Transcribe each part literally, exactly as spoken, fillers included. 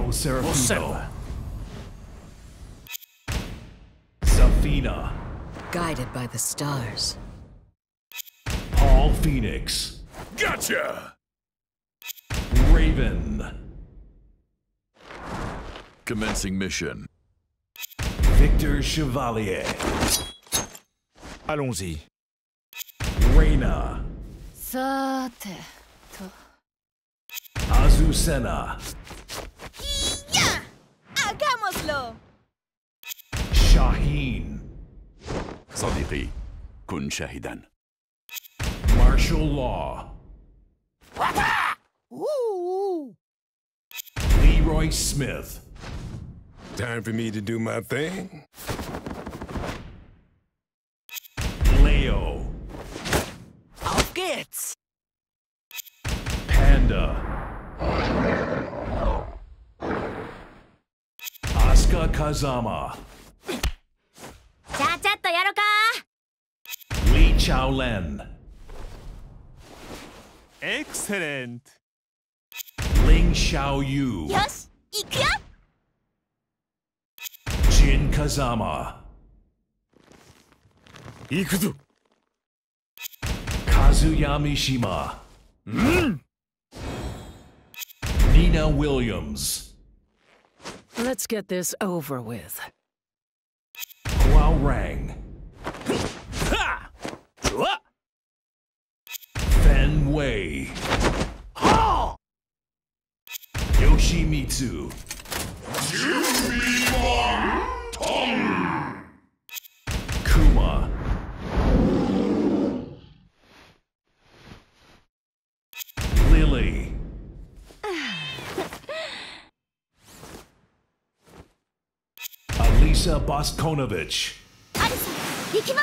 Serafino. Zafina. Guided by the stars. Paul Phoenix. Gotcha! Raven. Commencing mission. Victor Chevalier. Allons-y. Reina. Sate. Azucena. ¡Ya! ¡Hagámoslo! Shaheen. صديقي كن شاهدا. Martial law. Leroy Smith. Time for me to do my thing. Leo. Auf geht's! Panda. Asuka Kazama. ちゃちゃっとやろか Li Chaolen. Excellent. Ling Xiaoyu. よし行くよ Jin Kazama. 行くぞ。 Kazuya Mishima. Nina Williams. Let's get this over with. Hwoarang. Ha! What? Feng Wei. Yoshimitsu. Kuma. Lili. Alisa Boskonovich. アリサ行きます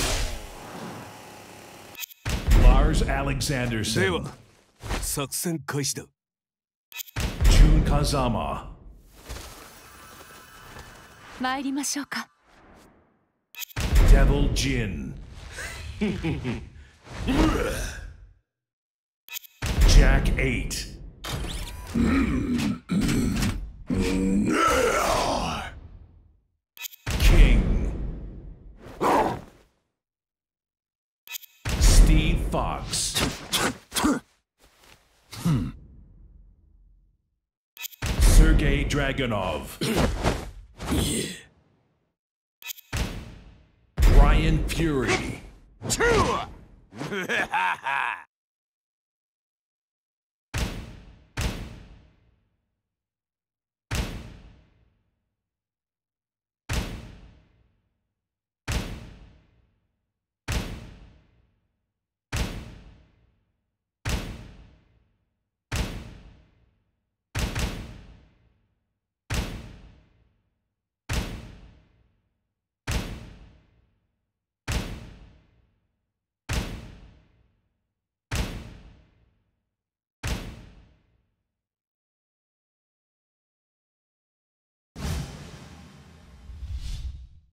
Lars で Alexanderson. は、作戦開始だ。 Jun Kazama. 参りましょうか Devil Jin. Jack eight. King. Steve Fox. Sergei Dragunov. Bryan Fury.